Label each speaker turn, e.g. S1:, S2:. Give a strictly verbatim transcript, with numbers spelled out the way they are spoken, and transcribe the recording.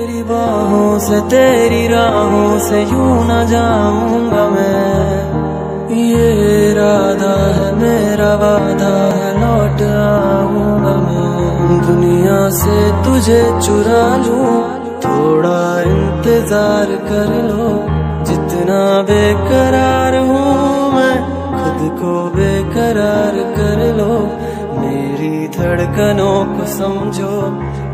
S1: तेरी बाहों से तेरी राहों से यूं न जाऊंगा मैं, ये इरादा है मेरा वादा है लौट आऊंगा मैं। दुनिया से तुझे चुरा लूं, थोड़ा इंतजार कर लो, जितना बेकरार हूँ मैं खुद को बेकरार कर लो। मेरी धड़कनों को समझो,